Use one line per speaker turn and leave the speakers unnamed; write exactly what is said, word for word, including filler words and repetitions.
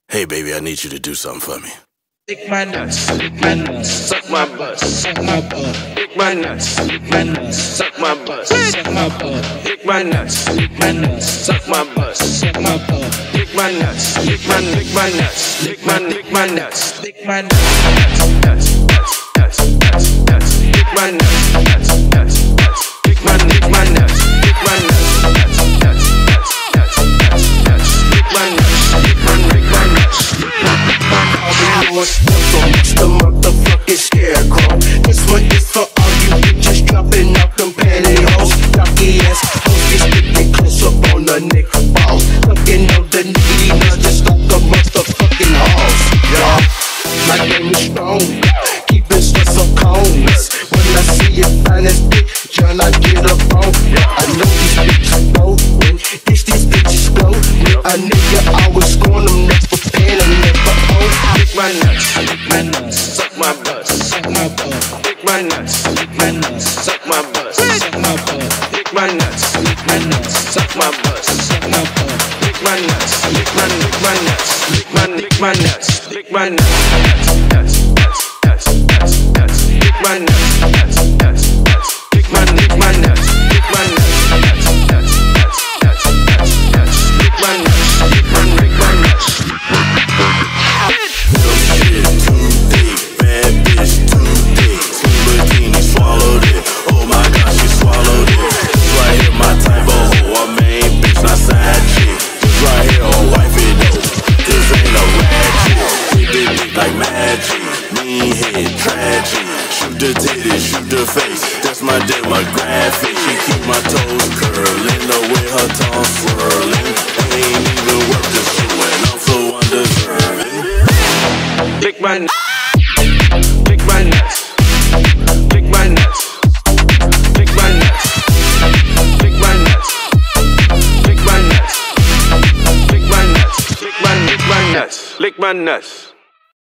Hey baby, I need you to do something for me.
Lick my nuts, lick my nuts, suck my butt, suck my butt. Lick my nuts, lick my nuts, suck my butt, suck my butt. Lick my nuts, lick my nuts, suck my butt, suck my butt. Lick my nuts, lick my lick my nuts, lick my lick my nuts, lick my nuts, nuts, nuts, nuts, nuts, nuts. Lick my nuts, nuts, nuts, nuts. Lick my lick my nuts, lick my nuts, nuts, nuts, nuts, nuts, nuts. Lick my nuts, lick my lick my nuts, lick my lick my nuts.
It's the motherfucking scarecrow. This one is for all you bitches dropping out them pantyhose. Lucky ass hoes get sticking close up on the neck balls. Looking on the needy nuts just like a motherfucking horse. Y'all, my name is strong. Keeping stress on cones. When I see you find this bitch, tryna get up on. I know these bitches blowin'. These these bitches blowin'. A nigga always scorn them, never paying them, never own.
Lick my nuts, lick my nuts, suck my butt, suck my butt. Lick my nuts, lick my nuts, suck my butt, suck my butt. Lick my nuts, lick my nuts, suck my butt, suck my butt. Lick my nuts, lick my lick my nuts, lick my lick my nuts, lick my nuts, nuts, nuts, nuts, nuts, nuts. Lick my nuts, nuts, nuts, nuts. Lick my lick my nuts, lick my nuts, nuts, nuts, nuts, nuts, nuts. Lick my nuts, lick my lick my nuts.
Shoot the titties, shoot the face. That's my demographic. She keep my toes curling, the way her tongue swirling. Ain't even worth the shit when I'm so undeserving.
Lick my nuts, lick my nuts, lick my nuts, lick my nuts, lick my nuts, lick my nuts, lick my nuts, lick my lick my nuts, lick my nuts.